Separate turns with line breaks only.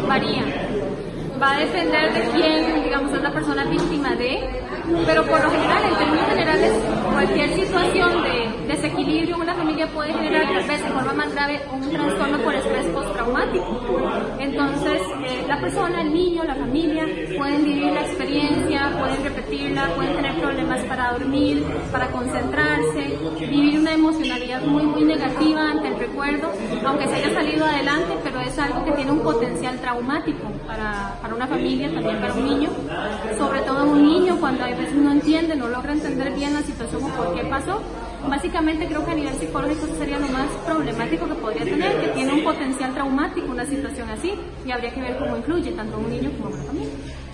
varía. Va a depender de quién, digamos, es la persona víctima de, pero por lo general, en términos generales, cualquier situación de desequilibrio en una familia puede generar, tal vez de forma más grave, un trastorno por estrés postraumático. Entonces, la persona, el niño, la familia, pueden vivir la experiencia, pueden repetirla, pueden tener problemas para dormir, para concentrarse, vivir una emocionalidad muy negativa ante el recuerdo, aunque se haya salido adelante, pero es algo que tiene un potencial traumático para una familia, también para un niño, sobre todo un niño cuando a veces no entiende, no logra entender bien la situación o por qué pasó. Básicamente creo que a nivel psicológico sería lo más problemático que podría tener, que tiene un potencial traumático una situación así, y habría que ver cómo influye tanto a un niño como a una familia.